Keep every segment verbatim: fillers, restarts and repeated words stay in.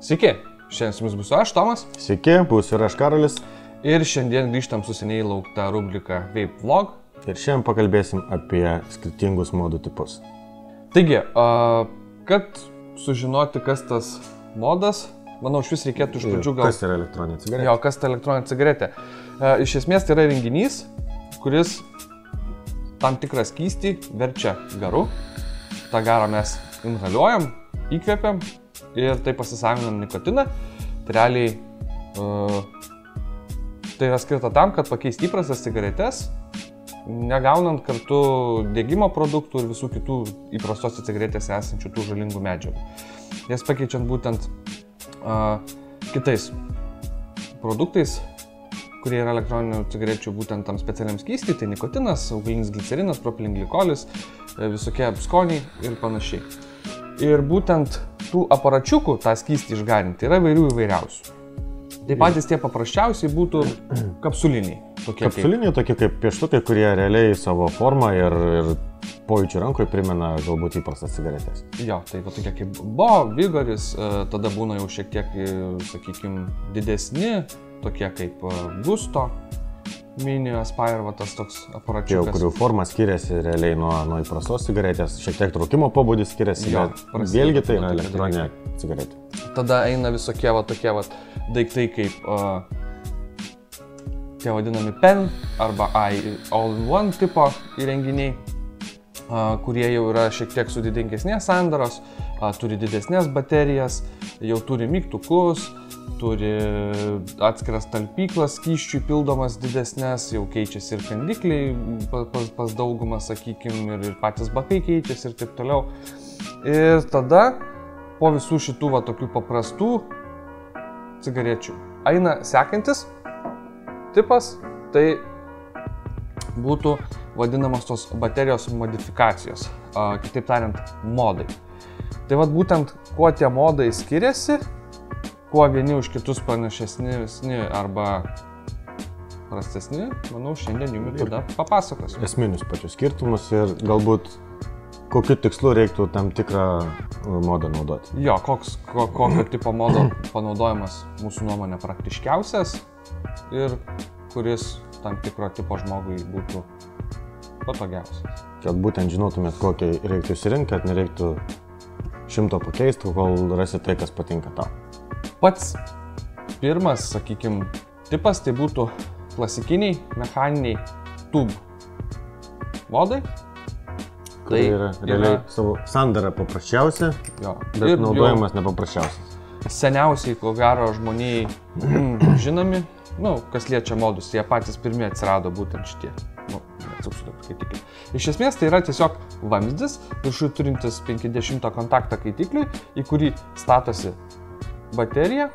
Sveiki, šiandien su jumis būsiu aš, Tomas. Sveiki, būsiu ir aš, Karolis. Ir šiandien grįžtam su seniai laukta rubrika Vape Vlog. Ir šiandien pakalbėsim apie skirtingus modų tipus. Taigi, kad sužinoti, kas tas modas, manau, iš vis reikėtų iš pradžių gal... Kas yra elektroninė cigaretė? Jo, kas ta elektroninė cigaretė. Iš esmės tai yra renginys, kuris tam tikrą skystį verčia garu. Ta garą mes inhaliuojam, įkvepiam ir tai pasisavinam nikotiną. Tai realiai uh, tai yra skirta tam, kad pakeisti įprastas cigaretes, negaunant kartu degimo produktų ir visų kitų įprastose cigaretėse esančių tų žalingų medžiagų. Jas pakeičiant būtent uh, kitais produktais, kurie yra elektroninių cigarečių būtent tam specialiam skystį, tai nikotinas, augalinis glicerinas, propilenglykolis, visokie skoniai ir panašiai. Ir būtent tų aparačiukų tą skystį išgarinti yra įvairių įvairiausių. Tai patys tie paprasčiausiai būtų kapsuliniai. Tokie kapsuliniai, kaip... tokie kaip pieštukai, kurie realiai savo formą ir, ir pojūčių rankoje primena galbūt įprastas cigaretės. Jo, tai va tokie kaip Bo, Vigoris, tada būna jau šiek tiek, sakykime, didesni, tokie kaip Gusto, Mini, Aspire, va tas toks aparačiukas. Jau, kurių forma skiriasi realiai nuo, nuo įprastos cigaretės, šiek tiek trūkimo pobūdis skiriasi, jo, bet vėlgi tai yra elektroninė cigaretė. Tada eina visokie va tokie va daiktai kaip uh, tie vadinami pen arba all-in-one tipo įrenginiai, uh, kurie jau yra šiek tiek sudėtingesnės sandaros, uh, turi didesnės baterijas, jau turi mygtukus, turi atskiras talpyklas, skysčių pildomas didesnės, jau keičiasi ir kandikliai pas, pas daugumą, sakykime, ir, ir patys bakai keičiasi ir taip toliau. Ir tada po visų šitų va tokių paprastų cigarečių eina sekantis tipas, tai būtų vadinamos tos baterijos modifikacijos, a, kitaip tariant, modai. Tai vat būtent kuo tie modai skiriasi, kuo vieni už kitus panašesni arba prastesni, manau, šiandien jums tada papasakosiu. Esminius pačius skirtumus ir galbūt kokiu tikslu reiktų tam tikrą modą naudoti. Jo, koks, ko, kokio tipo modo panaudojimas mūsų nuomonė praktiškiausias ir kuris tam tikro tipo žmogui būtų patogiausias. Kad būtent žinotumėt, kokį reiktų įsirinkti, kad nereiktų šimto pakeisti, kol rasi tai, kas patinka tau. Pats pirmas, sakykime, tipas tai būtų klasikiniai mechaniniai tube modai. Tai yra realiai yra... savo sandara paprasčiausia, jo, bet ir naudojimas jau... nepaprasčiausias. Seniausiai, ko gero, žmonijai mm, žinomi, nu, kas liečia modus, jie patys pirmie atsirado būtent šitie. Nu, neatsuksiu dabar kaitiklį. Iš esmės tai yra tiesiog vamzdis, viršui turintis penkiasdešimto kontaktą kaitikliui, į kurį statosi baterija.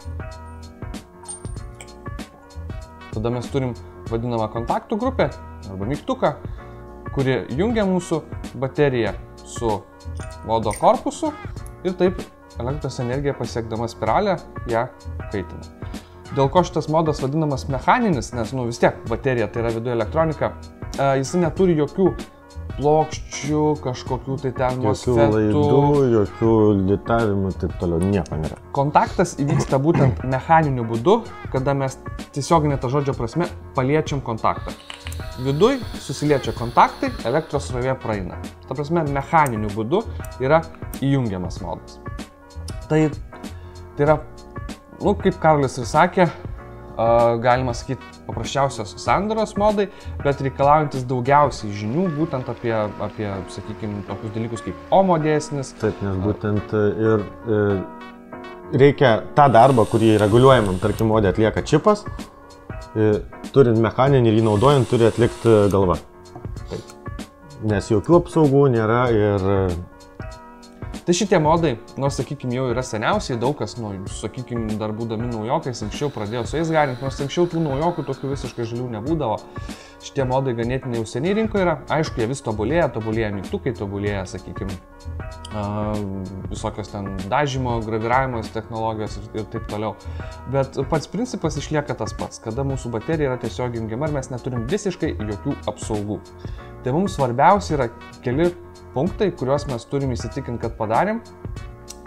Tada mes turim vadinamą kontaktų grupę arba mygtuką, kuri jungia mūsų bateriją su modo korpusu ir taip elektros energija pasiekdama spiralę ją kaitina. Dėl ko šitas modas vadinamas mechaninis, nes nu, vis tiek baterija tai yra viduje elektronika, jis neturi jokių plokščių, kažkokių tai ten mosfetų. Jokių laidų, jokių litavimų, taip toliau, nieko nėra. Kontaktas įvyksta būtent mechaniniu būdu, kada mes tiesioginė ta žodžio prasme paliečiam kontaktą. Viduj susiliečia kontaktai, elektros srovė praeina. Ta prasme, mechaniniu būdu yra įjungiamas modas. Tai, tai yra, nu, kaip Karolis ir sakė, uh, galima sakyti, paprasčiausios sandaros modai, bet reikalaujantis daugiausiai žinių būtent apie, apie sakykime, tokius dalykus kaip omo dėsnis. Taip, nes būtent ir, ir reikia tą darbą, kurį reguliuojamam, tarkim, modė atlieka čipas, ir, turint mechaninį ir jį naudojant, turi atlikti galva. Taip. Nes jokių apsaugų nėra ir... Tai šitie modai, nors, sakykime, jau yra seniausiai, daug kas, nu, sakykime, dar būdami naujokais, anksčiau pradėjo su jais garinti, nors anksčiau tų naujokų tokių visiškai žalių nebūdavo. Šitie modai ganėtinai jau seniai rinkoje yra, aišku, jie vis tobulėja, tobulėja mygtukai, tobulėja, sakykime, visokios ten dažymo, graviravimo technologijos ir, ir taip toliau. Bet pats principas išlieka tas pats, kada mūsų baterija yra tiesiog jungiama ir mes neturim visiškai jokių apsaugų. Tai mums svarbiausia yra keli punktai, kuriuos mes turim įsitikinti, kad padarėm.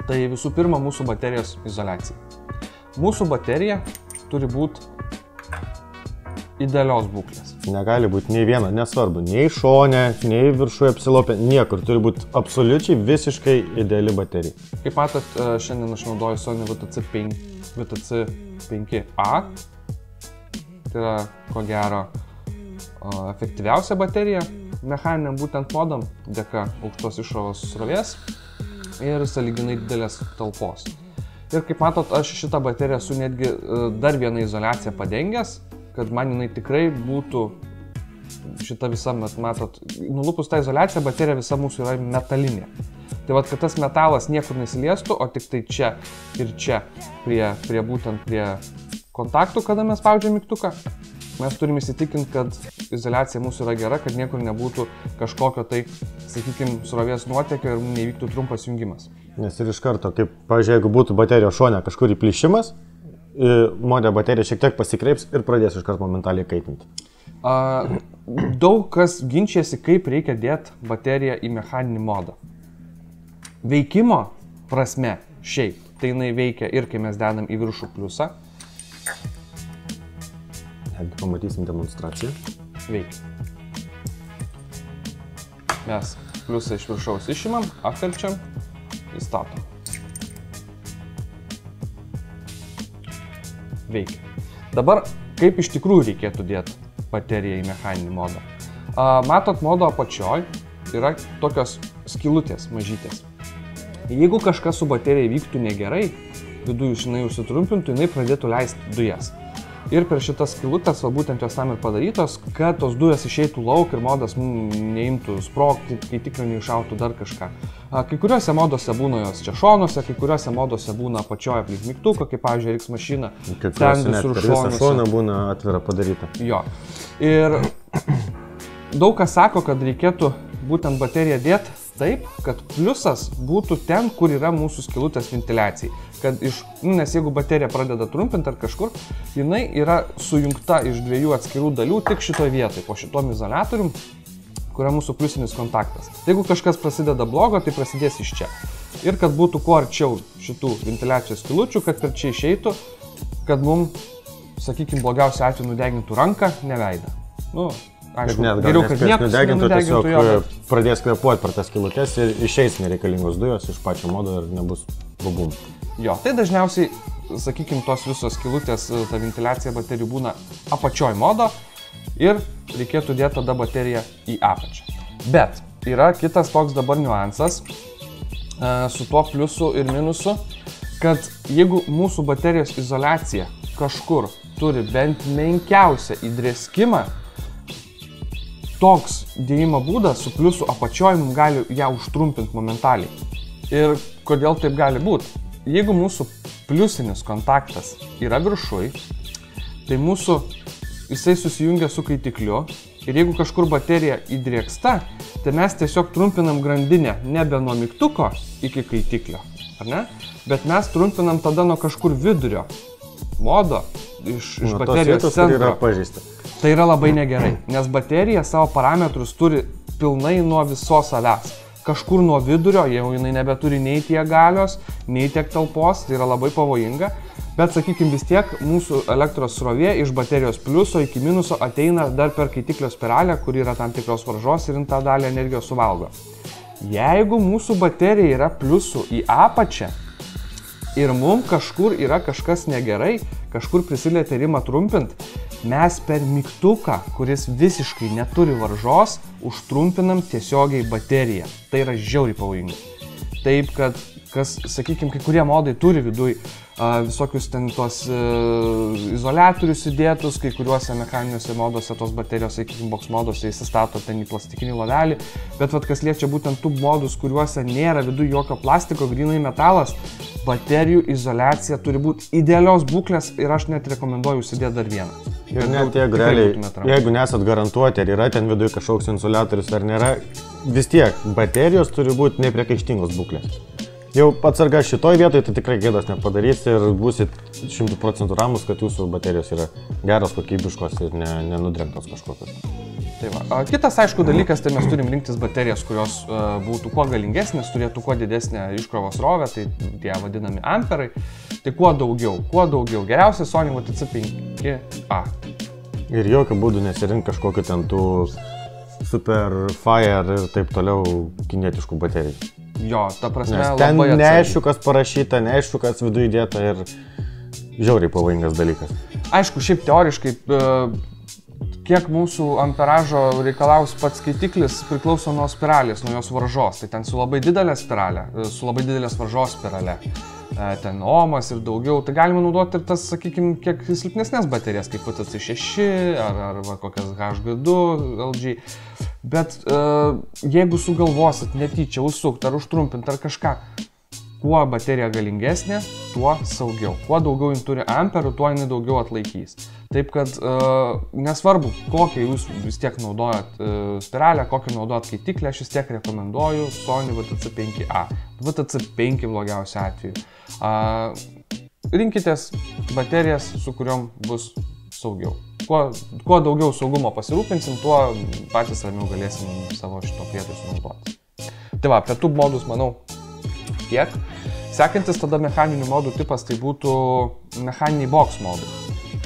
Tai visų pirma mūsų baterijos izoliacija. Mūsų baterija turi būti idealios būklės. Negali būti nei viena, nesvarbu, nei šone, nei viršuje apsilopė, niekur turi būti absoliučiai visiškai ideali baterija. Kaip matot, šiandien aš naudoju Sony V T C penki A. Tai yra, ko gero, efektyviausia baterija mechaniniam būtent modam, dėka aukštos iškrovos srovės ir sąlyginai didelės talpos. Ir kaip matot, aš šitą bateriją esu netgi dar vieną izoliaciją padengęs, kad man jinai tikrai būtų šita visa, matot, nulupus tą izoliaciją, baterija visa mūsų yra metalinė. Tai vat, kad tas metalas niekur nesiliestų, o tik tai čia ir čia, prie, prie būtent prie kontaktų, kada mes spaudžiam mygtuką, mes turime įsitikinti, kad izoliacija mūsų yra gera, kad niekur nebūtų kažkokio tai, sakykime, srovės nuotėkio ir nevyktų trumpas jungimas. Nes ir iš karto, kaip, pavyzdžiui, jeigu būtų baterijos šone kažkur įplyšimas, modė baterija šiek tiek pasikreips ir pradės iš karto momentaliai kaitinti. A, daug kas ginčiasi, kaip reikia dėti bateriją į mechaninį modą. Veikimo prasme šiaip, tai jinai veikia ir kai mes dedam į viršų pliusą. Jeigu pamatysim demonstraciją. Veikia. Mes pliusą iš viršaus išimam, apverčiam, įstatom. Veikia. Dabar, kaip iš tikrųjų reikėtų dėti bateriją į mechaninį modą. A, matot, modo apačioj yra tokios skylutės mažytės. Jeigu kažkas su baterija vyktų negerai, viduje jinai užsitrumpintų, jinai pradėtų leisti dujas. Ir per šitas skylutės, va būtent jos tam ir padarytos, kad tos dujas išeitų lauk ir modas mums neimtų sprogti, kai tikrai neiššautų dar kažką. Kai kuriuose modose būna jos čia šonuose, kai kuriuose modose būna apačioje aplink mygtuką, kaip pavyzdžiui X mašina. Ten visur šonuose. Šona būna atvira padaryta. Jo. Ir daug kas sako, kad reikėtų būtent bateriją dėti taip, kad pliusas būtų ten, kur yra mūsų skylutės ventiliacijai. Kad iš, nes jeigu baterija pradeda trumpinti ar kažkur, jinai yra sujungta iš dviejų atskirų dalių tik šitoje vietoje, po šitom izoliatorium, kur yra mūsų pliusinis kontaktas. Jeigu kažkas prasideda blogo, tai prasidės iš čia. Ir kad būtų kuo arčiau šitų ventiliacijos skylučių, kad per čia išeitų, kad mums, sakykime, blogiausiu atveju nudegintų ranką, ne veidą. Nu, aišku, net, geriau, kad niekas nudegintų, tiesiog jo, bet... pradės kvėpuoti per tas skylutes ir išeis nereikalingos dujos iš pačio modo ir nebus bubum. Jo, tai dažniausiai, sakykime, tos visos skylutės, ta ventiliacija baterijų būna apačioj modo ir reikėtų dėti tada bateriją į apačią. Bet yra kitas toks dabar niuansas su tuo pliusu ir minusu, kad jeigu mūsų baterijos izoliacija kažkur turi bent menkiausią įdrėskimą, toks dėjimo būdas su pliusu apačioj mums gali ją užtrumpinti momentaliai. Ir kodėl taip gali būti? Jeigu mūsų pliusinis kontaktas yra viršuj, tai mūsų jisai susijungia su kaitikliu ir jeigu kažkur baterija įdrėksta, tai mes tiesiog trumpinam grandinę nebe nuo mygtuko iki kaitiklio, ar ne? Bet mes trumpinam tada nuo kažkur vidurio modo iš, iš nuo baterijos vietos, centro. Yra pažįsta. Tai yra labai negerai, nes baterija savo parametrus turi pilnai nuo visos savęs. Kažkur nuo vidurio, jau jinai nebeturi nei tiek galios, nei tiek talpos, tai yra labai pavojinga. Bet, sakykime, vis tiek mūsų elektros srovė iš baterijos pliuso iki minuso ateina dar per kaitiklio spiralę, kur yra tam tikros varžos ir tą dalį energijos suvalgo. Jeigu mūsų baterija yra pliusų į apačią ir mums kažkur yra kažkas negerai, kažkur prisilietė rimą trumpint, mes per mygtuką, kuris visiškai neturi varžos, užtrumpinam tiesiogiai bateriją. Tai yra žiauriai pavojinga. Taip, kad, kas, sakykime, kai kurie modai turi viduj a, visokius ten tos a, izoliatorius įdėtus, kai kuriuose mechaniniuose moduose tos baterijos, sakykime, box moduose įsistato ten į plastikinį lovelį, bet vat, kas liečia būtent tų modus, kuriuose nėra viduj jokio plastiko, grynai metalas, baterijų izoliacija turi būti idealios būklės ir aš net rekomenduoju užsidėti dar vieną. Ir net jeigu realiai, jeigu nesat garantuoti, ar yra ten viduje kažkoks insoliatorius ar nėra, vis tiek baterijos turi būti nepriekaištingos būklės. Jau atsarga šitoj vietoje, tai tikrai gėdos nepadarys ir būsit šimtų procentų ramus, kad jūsų baterijos yra geros, kokybiškos ir ne, nenudrengtos kažkokios. Tai va. Kitas, aišku, dalykas, tai mes turim rinktis baterijas, kurios uh, būtų kuo galingesnės, turėtų kuo didesnę iškrovos rovę, tai tie vadinami amperai. Tai kuo daugiau, kuo daugiau. Geriausia Sony V T C penki A. Ir jokių būdų nesirink kažkokiu ten tų Super Fire ir taip toliau kinetiškų baterijų. Jo, ta prasme, Nes labai ten atsargiai. neaišku, kas parašyta, neaišku, kas viduje įdėta ir žiauriai pavojingas dalykas. Aišku, šiaip teoriškai, kiek mūsų amperažo reikalaus pats skaitiklis priklauso nuo spiralės, nuo jos varžos. Tai ten su labai didelė spiralė, su labai didelės varžos spiralė, ten ohmas ir daugiau. Tai galima naudoti ir tas, sakykime, kiek silpnesnės baterijas, kaip V T C šeši ar, ar va, kokias H G du L G. Bet uh, jeigu sugalvosit netyčia užsukti ar užtrumpinti ar kažką, kuo baterija galingesnė, tuo saugiau. Kuo daugiau jin turi amperų, tuo jinai daugiau atlaikys. Taip kad uh, nesvarbu, kokią jūs vis tiek naudojat uh, spiralę, kokią naudojat skaitiklę, aš vis tiek rekomenduoju Sony V T C penki A. V T C penki blogiausiu atveju. Uh, rinkitės baterijas, su kuriuom bus saugiau. Kuo, kuo daugiau saugumo pasirūpinsim, tuo patys ramiau galėsim savo šito prietaisu naudoti. Tai va, apie tube modus, manau, tiek. Sekantis tada mechaninių modų tipas tai būtų mechaniniai box modai.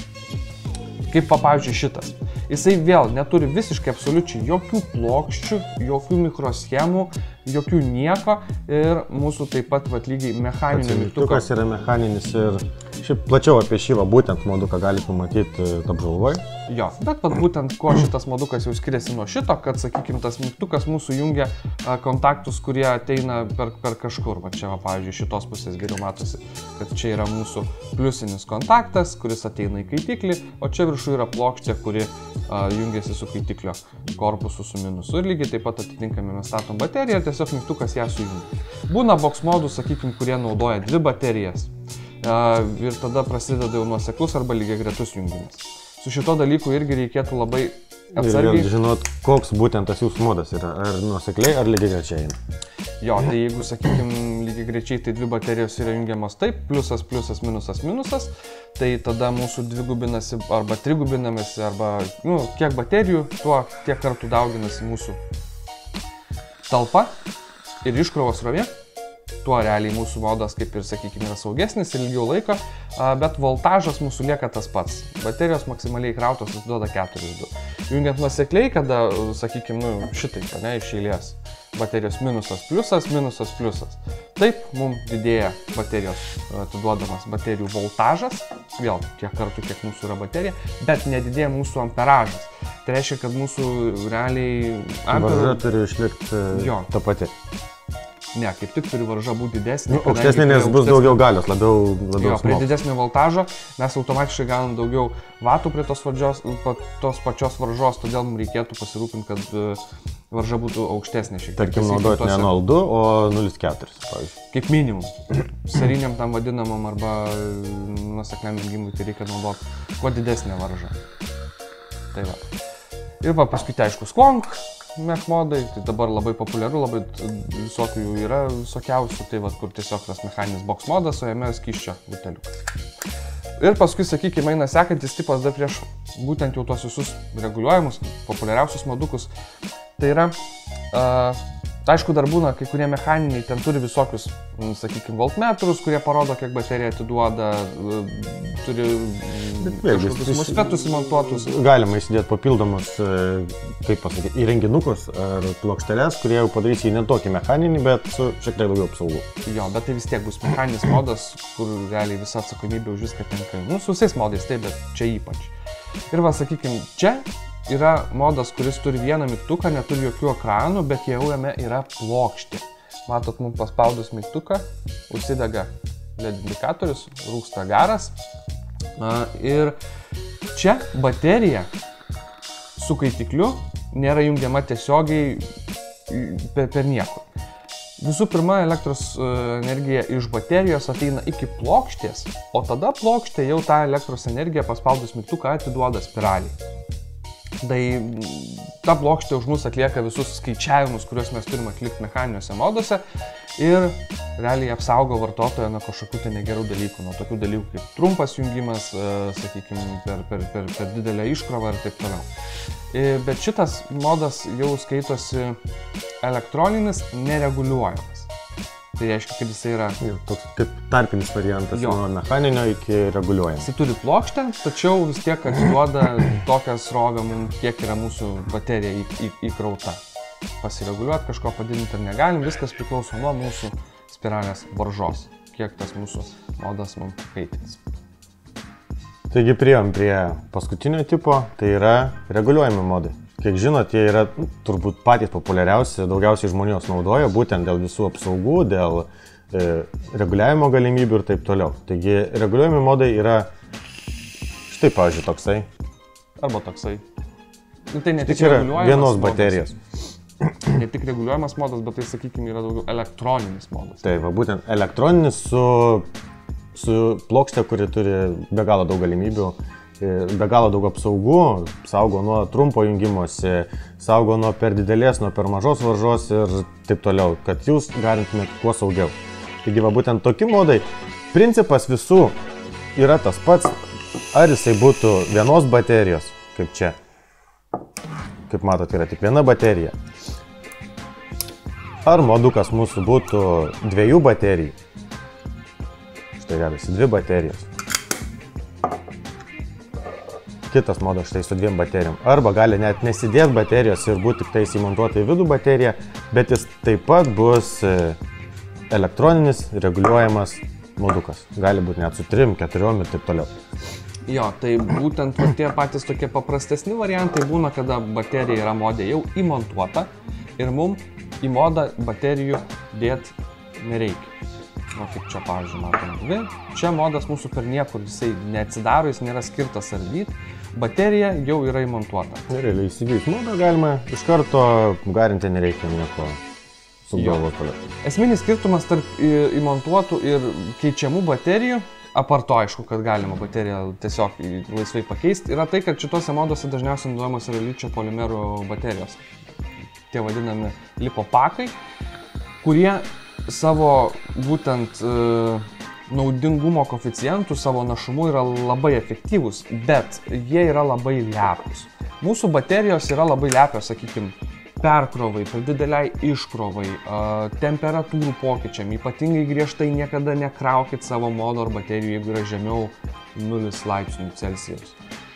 Kaip, pavyzdžiui, šitas. Jisai vėl neturi visiškai absoliučiai jokių plokščių, jokių mikroschemų, jokių nieko ir mūsų taip pat vat lygiai mechaninio mygtuko. Mygtukas yra mechaninis ir šiaip plačiau apie šį va būtent moduką gali pamatyti apžvalgoje. Jo, bet vat būtent kuo šitas modukas jau skiriasi nuo šito, kad, sakykime, tas mygtukas mūsų jungia a, kontaktus, kurie ateina per, per kažkur. Va čia, va, pavyzdžiui, šitos pusės geriau matosi, kad čia yra mūsų pliusinis kontaktas, kuris ateina į kaitiklį, o čia viršų yra plokštė, kuri a, jungiasi su kaitiklio korpusu su minusu. Ir lygiai taip pat atitinkami mes statom bateriją ir tiesiog mygtukas ją sujungia. Būna box modų, sakykime, kurie naudoja dvi baterijas a, ir tada prasideda jau nuoseklus arba lygiagretus jungimas. Su šito dalyku irgi reikėtų labai atsargiai. Ir žinot, koks būtent tas jūsų modas yra, ar nuosekliai, ar lygiagrečiai. Jo, tai jeigu, sakykime, lygiagrečiai, tai dvi baterijos yra jungiamos taip, pliusas, pliusas, minusas, minusas, tai tada mūsų dvigubinasi arba trigubinamasi, arba, nu, kiek baterijų, tuo tiek kartų dauginasi mūsų talpa ir iškrovos rovė. Tuo realiai mūsų modas, kaip ir, sakykime, yra saugesnis ir ilgiau laiko, bet voltažas mūsų lieka tas pats. Baterijos maksimaliai įkrautos duoda keturi du. Jungiant nuosekliai, kada, sakykime, nu, šitaip, ne, iš eilės. Baterijos minusas, pliusas, minusas, pliusas. Taip, mums didėja baterijos atiduodamas baterijų voltažas, vėl tiek kartų, kiek mūsų yra baterija, bet nedidėja mūsų amperažas. Tai reiškia, kad mūsų realiai amperų... Varža turi išlikti jo. Ta pati. Ne, kaip tik turi varža būti didesnė. Nu, aukštesnė, nes bus daugiau galios, labiau, labiau jo, prie didesnio voltažo mes automatiškai gaunam daugiau vatų prie tos, vardžios, tos pačios varžos, todėl mums reikėtų pasirūpinti, kad varža būtų aukštesnė šiek tiek. Tarkim, naudoti ne nol du, o nulis keturi, pavyzdžiui. Kaip minimum. Seriniam tam vadinamam arba nuosekliam jungimui tai reikia naudoti kuo didesnę varžą. Tai va. Ir va, paskui tai aišku sklonk. Mech modai, tai dabar labai populiaru, labai visokių jų yra visokiausių, tai va, kur tiesiog tas mechaninis box modas, o jame skysčio buteliukas. Ir paskui, sakykime, eina sekantis tipas dar prieš būtent jau tuos visus reguliuojamus, populiariausius modukus. Tai yra, uh, aišku, dar būna kai kurie mechaniniai, ten turi visokius, sakykime, voltmetrus, kurie parodo, kiek baterija atiduoda, turi kažkokius MOSFETus įmontuotus. Galima įsidėti papildomus, kaip pasakyti, įrenginukus ar plokšteles, kurie jau padarys jį ne tokį mechaninį, bet su šiek tiek daugiau apsaugų. Jo, bet tai vis tiek bus mechaninis modas, kur realiai visa atsakomybė už viską tenka. Nu, su visais modais taip, bet čia ypač. Ir va, sakykime, čia yra modas, kuris turi vieną mygtuką, neturi jokių ekranų, bet jau jame yra plokštė. Matot, mums paspaudus mygtuką, užsidega L E D indikatorius, rūksta garas. Ir čia baterija su kaitikliu nėra jungiama tiesiogiai per, per niekur. Visų pirma, elektros energija iš baterijos ateina iki plokštės, o tada plokštė jau tą elektros energiją paspaudus mygtuką atiduoda spiraliai. Tai ta plokštė už mus atlieka visus skaičiavimus, kuriuos mes turime atlikti mechaniniuose moduose ir realiai apsaugo vartotoją nuo kažkokių tai negerų dalykų, nuo tokių dalykų kaip trumpas jungimas, sakykime, per, per, per, per didelę iškrovą ir taip toliau. Bet šitas modas jau skaitosi elektroninis, nereguliuojamas. Tai reiškia, kad jisai yra... Jau, toks kaip tarpinis variantas jo. Nuo mechaninio iki reguliuojant. Jisai turi plokštę, tačiau vis tiek atiduoda tokią srovę, kiek yra mūsų baterija į, į, įkrauta. Pasireguliuoti, kažko padidinti ir negalim, viskas priklauso nuo mūsų spiralės varžos, kiek tas mūsų modas mums kaitins. Taigi priėjom prie paskutinio tipo, tai yra reguliuojami modai. Kiek žinot, jie yra turbūt patys populiariausi, daugiausiai žmonių jos naudoja, būtent dėl visų apsaugų, dėl e, reguliavimo galimybių ir taip toliau. Taigi reguliuojami modai yra štai, pavyzdžiui, toksai. Arba toksai. Tai ne tik yra vienos baterijos. Ne tik reguliuojamas modas, bet tai, sakykime, yra daugiau elektroninis modas. Taip, va, būtent elektroninis su, su plokšte, kuri turi be galo daug galimybių. Be galo daug apsaugų, saugo nuo trumpo jungimosi, saugo nuo per didelės, nuo per mažos varžos ir taip toliau, kad jūs galintumėte kuo saugiau. Taigi va būtent tokie modai, principas visų yra tas pats, ar jisai būtų vienos baterijos, kaip čia, kaip matot, yra tik viena baterija, ar modukas mūsų būtų dviejų baterijų, štai galisi dvi baterijos. Kitas modas štai su dviem baterijom. Arba gali net nesidėti baterijos ir būti tik tais įmontuota į vidų bateriją, bet jis taip pat bus elektroninis, reguliuojamas modukas. Gali būti net su trim, keturiom ir taip toliau. Jo, tai būtent tie patys tokie paprastesni variantai būna, kada baterija yra modė jau įmontuota ir mums į modą baterijų dėti nereikia. O kaip čia, pavyzdžiui, matom dvi. Čia modas mūsų per niekur, jisai neatsidaro, jis nėra skirtas ardyti. Baterija jau yra įmontuota. Realiai įsigijus modą galima iš karto garinti, nereikia nieko sugalvoti toliau. Esminis skirtumas tarp įmontuotų ir keičiamų baterijų, apart to aišku, kad galima bateriją tiesiog laisvai pakeisti, yra tai, kad šitose moduose dažniausiai naudojamas yra ličio polimerų baterijos. Tie vadinami lipopakai, kurie savo būtent e, naudingumo koeficientų, savo našumu yra labai efektyvūs, bet jie yra labai lepūs. Mūsų baterijos yra labai lepios, sakykime, perkrovai, per dideliai iškrovai, e, temperatūrų pokyčiam, ypatingai griežtai niekada nekraukit savo modo ar baterijų, jeigu yra žemiau nulis laipsnių Celsijaus.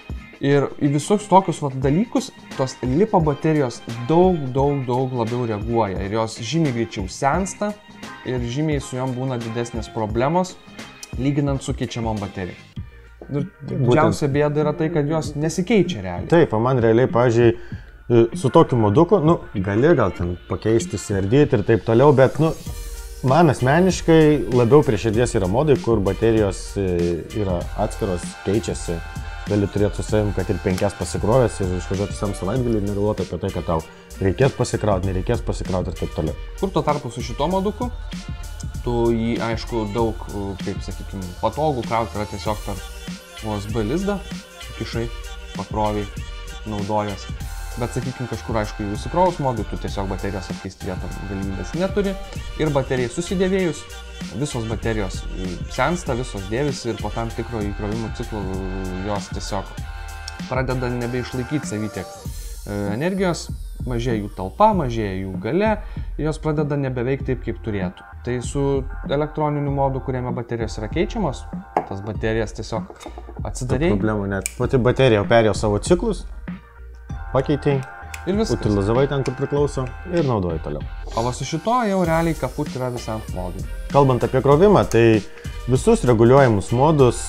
Ir į visus tokius vat, dalykus tos lipo baterijos daug, daug, daug labiau reaguoja ir jos žymiai greičiau sensta ir žymiai su jom būna didesnės problemos, lyginant su keičiamom baterijom. Ir didžiausia bėda yra tai, kad jos nesikeičia realiai. Taip, man realiai, pavyzdžiui, su tokiu moduku, nu, gali gal ten pakeisti, siardyti ir taip toliau, bet, nu, man asmeniškai labiau prie širdies yra modai, kur baterijos yra atskiros, keičiasi. Gali turėti su savim, kad ir penkias pasikrovęs ir išvažiuoti visam savaitgalį ir negalvoti apie tai, kad tau reikės pasikrauti, nereikės pasikrauti ir taip toliau. Kur tuo tarpu su šito moduku, tu jį, aišku, daug, kaip sakykime, patogų krauti yra tiesiog per U S B lizdą, kišai, pakroviai, naudojas. Bet, sakykime, kažkur, aišku, jau įsikrovus modui, tu tiesiog baterijos apkeisti vietą galimybės neturi. Ir baterijai susidėvėjus, visos baterijos sensta, visos dėvisi ir po tam tikro įkrovimo ciklo jos tiesiog pradeda nebeišlaikyti savytiek energijos, mažėja jų talpa, mažėja jų galia ir jos pradeda nebeveikti taip, kaip turėtų. Tai su elektroniniu modu, kuriame baterijos yra keičiamos, tas baterijas tiesiog atsidarėjai. Problemų net. Pati baterija perėjo savo ciklus. Pakeitėjai, utilizavai ten, kur priklauso ir naudoji toliau. O va su šito jau realiai kaput yra visam modui. Kalbant apie krovimą, tai visus reguliuojamus modus,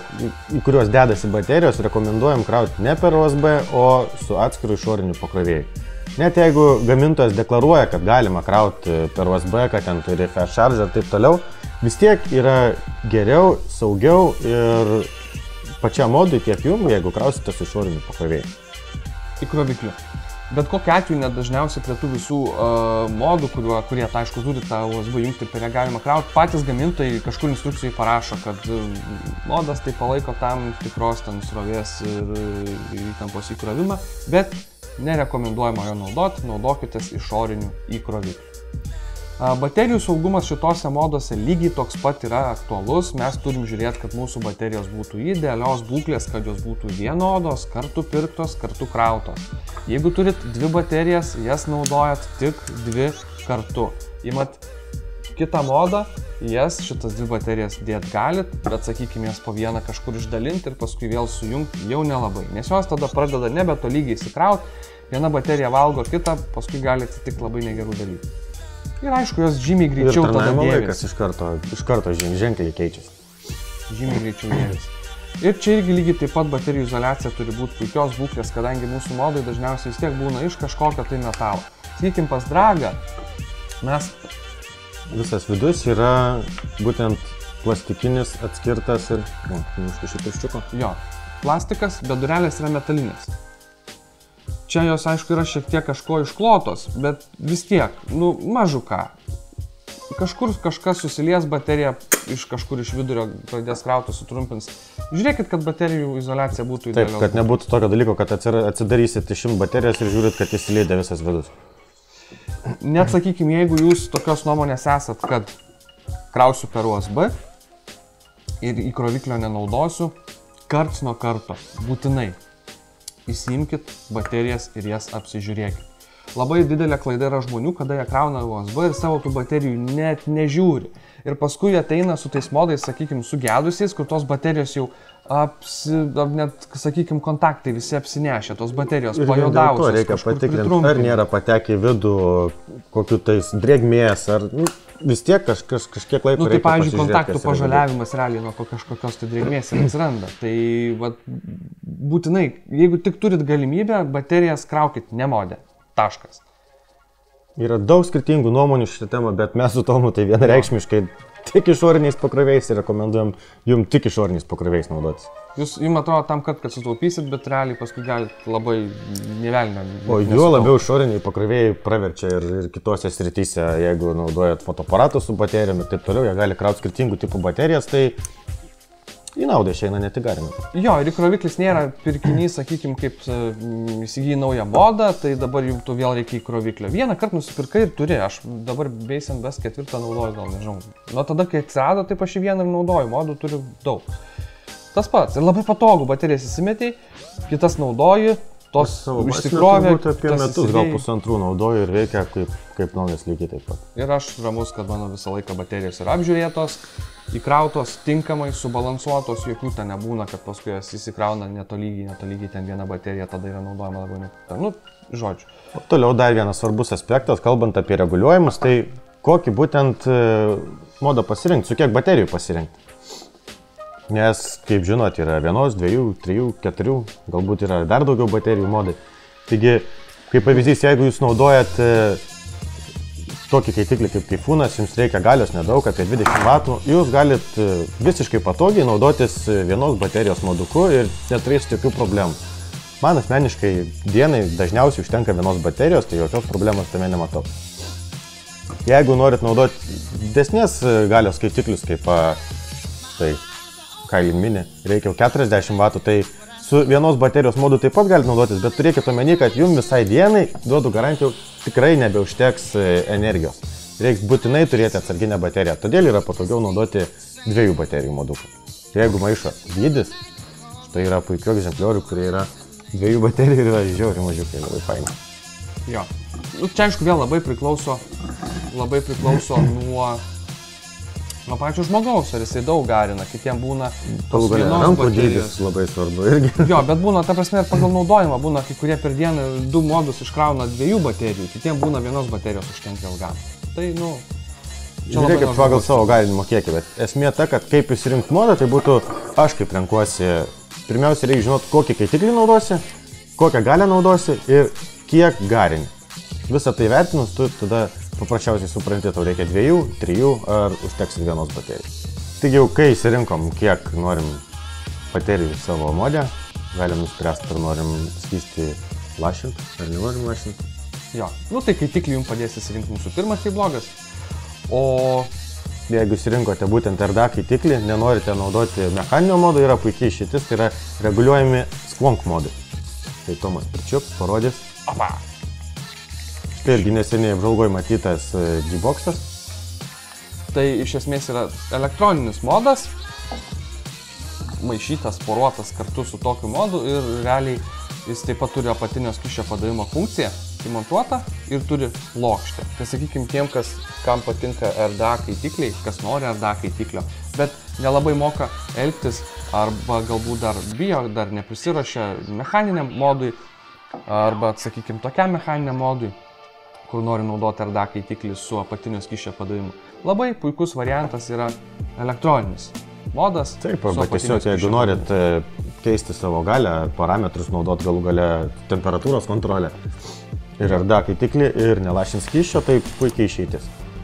į kuriuos dedasi baterijos, rekomenduojam krauti ne per U S B, o su atskiru išoriniu pakrovėju. Net jeigu gamintojas deklaruoja, kad galima krauti per U S B, kad ten turi fast charge ir taip toliau, vis tiek yra geriau, saugiau ir pačiam modui tiek jums, jeigu krausite su išoriniu pakrovėju. Įkrovikliu. Bet kokiu atveju net dažniausiai prie tų visų uh, modų, kuriuo, kurie, tai aišku, turi tą U S B jungtį, per ją galima krauti, patys gamintojai kažkur instrukcijai parašo, kad modas tai palaiko tam tikros ten srovės ir įtampos įkrovimą, bet nerekomenduojama jo naudoti, naudokitės išorinių įkroviklių. Baterijų saugumas šitose modose lygiai toks pat yra aktualus. Mes turim žiūrėti, kad mūsų baterijos būtų idealios būklės, kad jos būtų vienodos, kartu pirktos, kartu krautos. Jeigu turit dvi baterijas, jas naudojat tik dvi kartu. Imat kitą modą, jas šitas dvi baterijas dėt galit, bet sakykime, jas po vieną kažkur išdalinti ir paskui vėl sujungti jau nelabai. Nes jos tada pradeda nebetolygiai įsikrauti, viena baterija valgo kitą, paskui gali atsitikti labai negerų dalykų. Ir aišku, jos žymiai greičiau tada dėvės. Ir laikas iš karto, iš karto ženkliai keičiasi. Žymiai greičiau dėvės. Ir čia irgi lygiai taip pat baterijų izoliacija turi būti puikios būklės, kadangi mūsų modai dažniausiai vis tiek būna iš kažkokio tai metalo. Sakykim, pas Dragą mes... Visas vidus yra būtent plastikinis atskirtas ir... Nu, nuškai šitą iščiuko. Jo, plastikas, bet durelės yra metalinės. Čia jos, aišku, yra šiek tiek kažko išklotos, bet vis tiek, nu, mažu ką. Kažkur kažkas susilies bateriją, iš kažkur iš vidurio pradės krauti, sutrumpins. Žiūrėkit, kad baterijų izoliacija būtų idealiau. Taip, kad nebūtų tokio dalyko, kad atsidarysit išimt baterijas ir žiūrit, kad įsileidė visas vidus. Net, sakykime, jeigu jūs tokios nuomonės esat, kad krausiu per U S B ir įkroviklio nenaudosiu, karts nuo karto, būtinai. Įsiimkit baterijas ir jas apsižiūrėkit. Labai didelė klaida yra žmonių, kada jie krauna U S B ir savo tų baterijų net nežiūri. Ir paskui ateina su tais modais, sakykime, sugedusiais, kur tos baterijos jau apsi, net, sakykime, kontaktai visi apsinešė, tos baterijos pajodavusios. Ir reikia patikrinti, ar nėra patekę į vidų kokiu tais drėgmės, ar nu, vis tiek kaž, kaž, kažkiek laiko nu, tai, reikia pasižiūrėti. Pavyzdžiui, kontaktų pažaliavimas realiai nuo kažkokios tai drėgmės atsiranda. Tai vat, būtinai, jeigu tik turit galimybę, baterijas kraukit nemodė. Taškas. Yra daug skirtingų nuomonių šitą temą, bet mes su Tomu tai vienareikšmiškai tik išoriniais pakroviais ir rekomenduojam jums tik išoriniais pakroviais naudotis. Jūs, jums atrodo tam, kad, kad sutaupysit, bet realiai paskui galite labai nevelnio. O juo labiau išoriniai pakrovėjai praverčia ir, ir kitose srityse, jeigu naudojat fotoaparatus su baterijom ir taip toliau, jie gali krauti skirtingų tipų baterijas, tai į naudą išeina ne tik garina. Jo, ir įkroviklis nėra pirkinys, sakykime, kaip įsigyji naują modą, tai dabar jums tu vėl reikia įkroviklio. Vieną kartą nusipirkai ir turi, aš dabar Base and Best ketvirtą naudoju, gal nežinau. Nuo tada, kai atsirado, taip aš į vieną ir naudoju, modų turiu daug. Tas pats, ir labai patogu, baterijas įsimetei, kitas naudoji, tos išsikrovė. Apie metus, gal pusantrų naudoju ir veikia kaip, kaip naujas lygiai taip pat. Ir aš ramus, kad mano visą laiką baterijos yra apžiūrėtos, įkrautos, tinkamai, subalansuotos, jokių ten nebūna, kad paskui jas įsikrauna netolygiai, netolygiai ten viena baterija, tada yra naudojama labiau net. Nu, žodžiu. O toliau dar vienas svarbus aspektas, kalbant apie reguliuojimus, tai kokį būtent modą pasirinkti, su kiek baterijų pasirinkti. Nes, kaip žinot, yra vienos, dviejų, trijų, keturių, galbūt yra dar daugiau baterijų modai. Taigi, kaip pavyzdys, jeigu jūs naudojat tokį kaitiklį kaip Taifūnas, jums reikia galios nedaug, apie dvidešimt vatų, jūs galit visiškai patogiai naudotis vienos baterijos moduku ir neturėsite jokių problemų. Man asmeniškai dienai dažniausiai užtenka vienos baterijos, tai jokios problemos tame nematau. Jeigu norit naudoti didesnės galios skaitiklius, kaip tai, Kailin Mini, reikia keturiasdešimt vatų, tai su vienos baterijos modu taip pat galite naudotis, bet turėkite omeny, kad jums visai dienai, duodu garantijų, tikrai nebeužteks energijos. Reiks būtinai turėti atsarginę bateriją, todėl yra patogiau naudoti dviejų baterijų modukų. Jeigu maišo dydis, tai yra puikių egzempliorių, kurie yra dviejų baterijų ir yra žiauriai mažiukai, labai fainai. Jo, nu, čia aišku vėl labai priklauso, labai priklauso nuo... Nuo pačio žmogaus, ar jisai daug garina, kitiems būna tos vienos rankų baterijos. dydis labai svarbu irgi. Jo, bet būna, ta prasme, ir pagal naudojimą būna, kai kurie per dieną du modus iškrauna dviejų baterijų, kitiems būna vienos baterijos užtenka ilgam. Tai, nu, čia labai žiūrėkit pagal savo garinimo kiekį, bet esmė ta, kad kaip išsirinkti modą, tai būtų aš kaip renkuosi. Pirmiausia, reikia žinoti, kokį kaitiklį naudosi, kokią galią naudosi ir kiek garini. Visą tai vertinus, tu tada paprasčiausiai supranti, tau reikia dviejų, trijų ar užteks ir vienos baterijos. Taigi jau kai įsirinkom, kiek norim baterijų savo modę, galim nuspręsti, ar norim skystį lašinti, ar nenorim lašinti. Jo, nu tai kaitiklį jums padės įsirinkti mūsų pirmas, tai blogas. O jeigu įsirinkote būtent R D A kaitiklį, nenorite naudoti mechaninio modo, yra puikiai išeitis, tai yra reguliuojami sklonk modai. Tai Tomas pričiups, parodys. Opa! Tai irgi neseniai apžvalgoj matytas G-Box'as. Tai iš esmės yra elektroninis modas, maišytas, poruotas kartu su tokiu modu ir realiai jis taip pat turi apatinio skysčio padavimo funkciją įmontuota ir turi plokštę. Tai sakykime tiem, kas, kam patinka R D A kaitikliai, kas nori R D A kaitiklio, bet nelabai moka elgtis arba galbūt dar bijo, dar neprisirašia mechaniniam modui arba, sakykime, tokiam mechaniniam modui, kur nori naudoti R D A kaitiklį su apatinio skysčio padavimu. Labai puikus variantas yra elektroninis modas. Taip, arba tiesiog, jeigu norit keisti savo galę, parametrus naudot galų galę temperatūros kontrolę ir R D A kaitiklį ir nelašint skysčio, tai puikiai išeitis.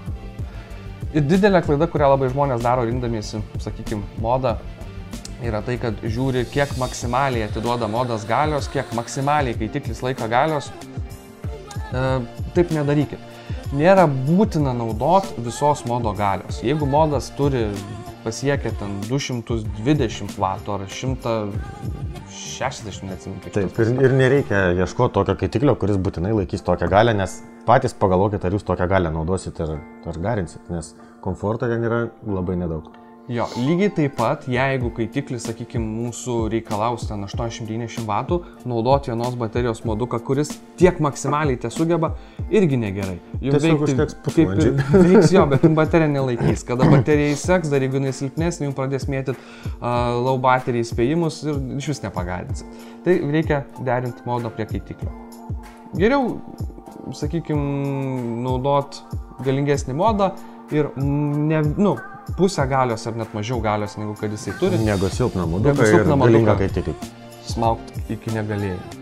Ir didelė klaida, kurią labai žmonės daro rinkdamiesi, sakykime, modą, yra tai, kad žiūri, kiek maksimaliai atiduoda modas galios, kiek maksimaliai kaitiklis laiko galios. E, taip nedarykit. Nėra būtina naudot visos modo galios. Jeigu modas turi pasiekia ten du šimtus dvidešimt vatų ar šimtą šešiasdešimt, neatsimenu. Taip, ir, ir nereikia ieškoti tokio kaitiklio, kuris būtinai laikys tokią galę, nes patys pagalvokit, ar jūs tokią galę naudosit ir ar garinsit, nes komforto ten yra labai nedaug. Jo, lygiai taip pat, jeigu kaitiklis, sakykime, mūsų reikalaus ten aštuoniasdešimt devyniasdešimt vatų, naudoti vienos baterijos moduką, kuris tiek maksimaliai te sugeba, irgi negerai. Jums tiesiog užteks pusvalandžiai. Veiks jo, bet jums baterija nelaikys. Kada baterija įseks, dar jeigu jinai silpnesnė, jums pradės mėtyti uh, low battery įspėjimus ir iš vis nepagardinsit. Tai reikia derinti modą prie kaitiklio. Geriau, sakykime, naudot galingesnį modą ir ne, nu, pusę galios ar net mažiau galios, negu kad jisai turi. Negu silpną moduką ir galingą kaitiklį. Smaukt iki negalėjimo.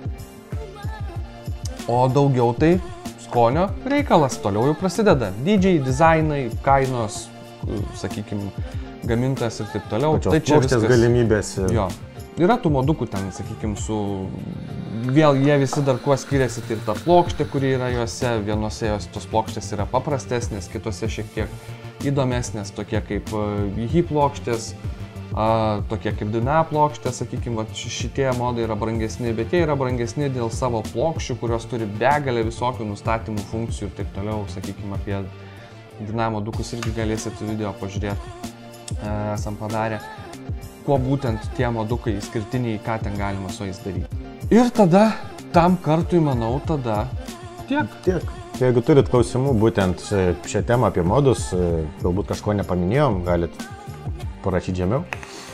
O daugiau tai skonio reikalas, toliau jau prasideda. Dydžiai, dizainai, kainos, sakykime, gamintas ir taip toliau. Pačios tai čia plokštės viskas... galimybės. Jo. Yra tų modukų ten, sakykime, su... Vėl jie visi dar kuo skiriasi, tai ir ta plokštė, kuri yra juose, vienose jos tos plokštės yra paprastesnės, kitose šiek tiek įdomesnės, tokie kaip Hi plokštės, a, tokie kaip Dyna plokštės, sakykime, šitie modai yra brangesni, bet jie yra brangesni dėl savo plokščių, kurios turi begalę visokių nustatymų funkcijų ir taip toliau, sakykime, apie Dyna modukus irgi galėsite video pažiūrėti, e, esam padarę, kuo būtent tie modukai skirtiniai, ką ten galima su jais daryti. Ir tada, tam kartui, manau, tada tiek. Tiek. Jeigu turit klausimų būtent šią temą apie modus, galbūt kažko nepaminėjom, galit parašyti žemiau.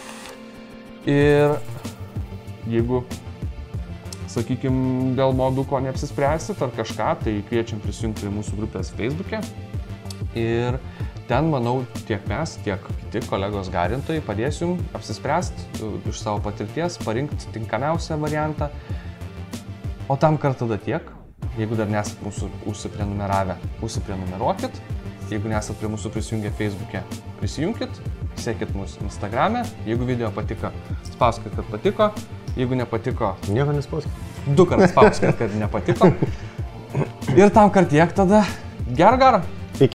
Ir jeigu, sakykime, dėl moduko neapsispręsit ar kažką, tai kviečiam prisijungti prie mūsų grupės Facebook'e. Ir ten, manau, tiek mes, tiek kiti kolegos garintojai padės jums apsispręsti iš savo patirties, parinkti tinkamiausią variantą. O tam kartą tada tiek. Jeigu dar nesat mūsų užsiprenumeravę, užsiprenumeruokit. Jeigu nesat prie mūsų prisijungę Facebook'e, prisijunkit. Sekit mūsų Instagram'e. Jeigu video patiko, spauskit, kad patiko. Jeigu nepatiko... Nieko nespauskit. Du kartus spauskit, kad nepatiko. Ir tam kart tiek tada. Gerą garą.